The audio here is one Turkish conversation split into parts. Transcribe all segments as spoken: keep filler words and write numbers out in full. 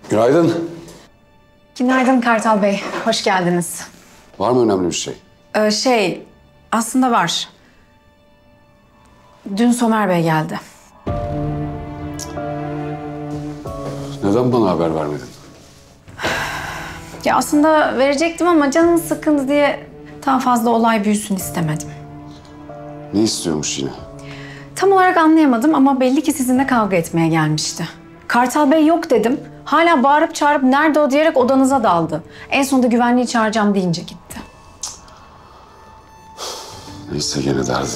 Günaydın. Günaydın Kartal Bey, hoş geldiniz. Var mı önemli bir şey? Ee, şey, aslında var. Dün Somer Bey geldi. Neden bana haber vermedin? Ya aslında verecektim ama canınız sıkkındı diye daha fazla olay büyüsün istemedim. Ne istiyormuş yine? Tam olarak anlayamadım ama belli ki sizinle kavga etmeye gelmişti. Kartal Bey yok dedim. Hala bağırıp çağırıp nerede o diyerek odanıza daldı. En sonunda güvenliği çağıracağım deyince gitti. Neyse gene derdi.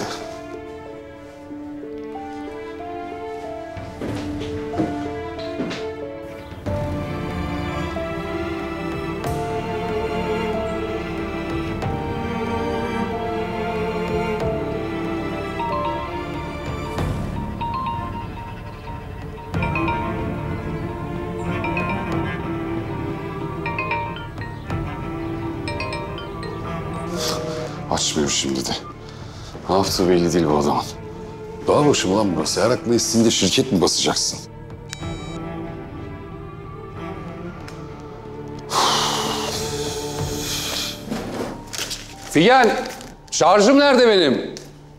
Açmıyor şimdi de. Ne yaptığı belli değil bu adamın. Dağ başı mı lan burası? Her aklına estiğinde şirket mi basacaksın? Figen! Şarjım nerede benim?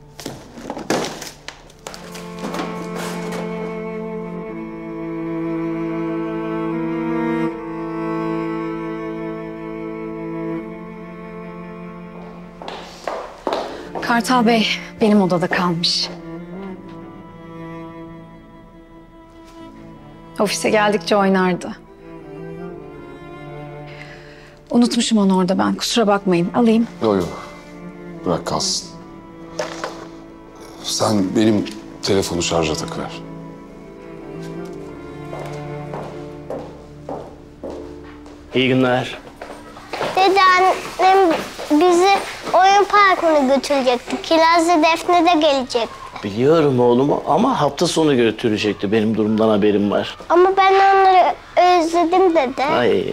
Kartal Bey benim odada kalmış. Ofise geldikçe oynardı. Unutmuşum onu orada ben. Kusura bakmayın. Alayım. Yok yok. Bırak kalsın. Sen benim telefonu şarja takıver. İyi günler. Dede, annem bizi oyun parkına götürecekti. Kirazlı Defne de gelecek. Biliyorum oğlum ama hafta sonu götürecekti. Benim durumdan haberim var. Ama ben onları özledim dede. Ay.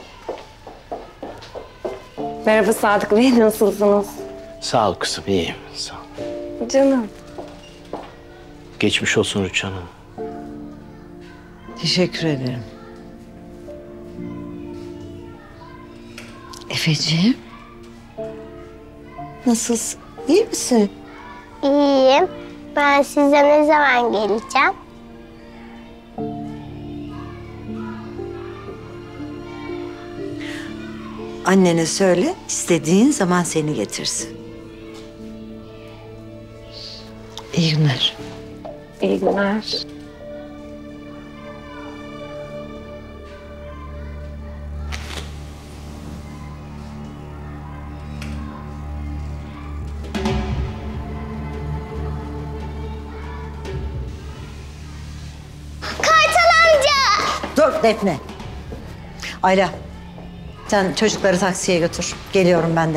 Merhaba Sadık Bey, nasılsınız? Sağ ol kızım, iyiyim. Sağ ol. Canım. Geçmiş olsun Rüçhan Hanım. Teşekkür ederim. Efeciğim. Nasılsın? İyi misin? İyiyim. Ben size ne zaman geleceğim? Annene söyle, istediğin zaman seni getirsin. İyi günler. İyi günler. Kartal amca! Dur Defne. Ayla, sen çocukları taksiye götür. Geliyorum ben de.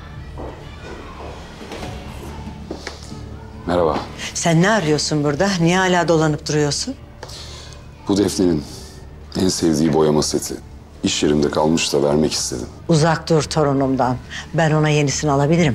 Merhaba. Sen ne arıyorsun burada? Niye hala dolanıp duruyorsun? Bu Defne'nin en sevdiği boyama seti. İş yerimde kalmış da vermek istedim. Uzak dur torunumdan. Ben ona yenisini alabilirim.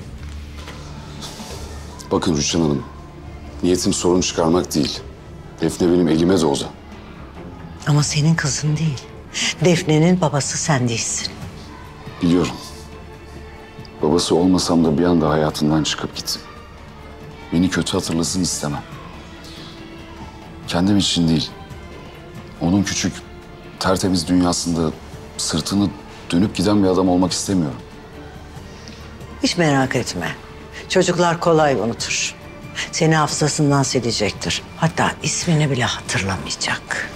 Bakın Rüçhan Hanım, niyetim sorun çıkarmak değil. Defne benim elime doğdu. Ama senin kızın değil. Defne'nin babası sen değilsin. Biliyorum. Babası olmasam da bir anda hayatından çıkıp gittim. Beni kötü hatırlasın istemem. Kendim için değil. Onun küçük, tertemiz dünyasında sırtını dönüp giden bir adam olmak istemiyorum. Hiç merak etme. Çocuklar kolay unutur. Seni hafızasından silecektir. Hatta ismini bile hatırlamayacak.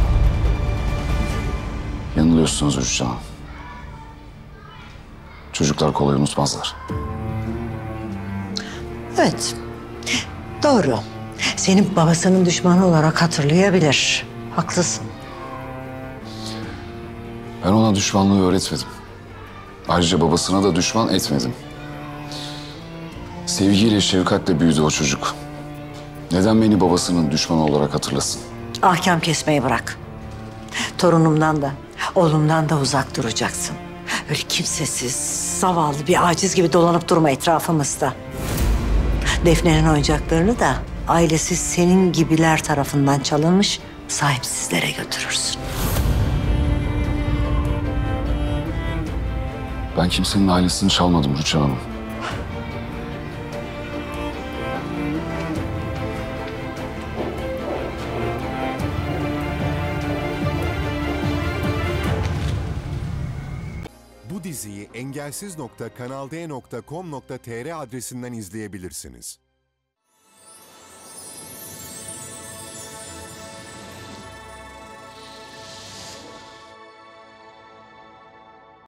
Yanılıyorsunuz Rüçhan Hanım. Çocuklar kolay unutmazlar. Evet, doğru. Senin babasının düşmanı olarak hatırlayabilir. Haklısın. Ben ona düşmanlığı öğretmedim. Ayrıca babasına da düşman etmedim. Sevgiyle, şefkatle büyüdü o çocuk. Neden beni babasının düşmanı olarak hatırlasın? Ahkam kesmeyi bırak. Torunumdan da, oğlumdan da uzak duracaksın. Öyle kimsesiz, zavallı bir aciz gibi dolanıp durma etrafımızda. Defne'nin oyuncaklarını da ailesi senin gibiler tarafından çalınmış sahipsizlere götürürsün. Ben kimsenin ailesini çalmadım Rüçhan Hanım. Bu diziyi engelsiz nokta kanal d nokta com nokta tr adresinden izleyebilirsiniz.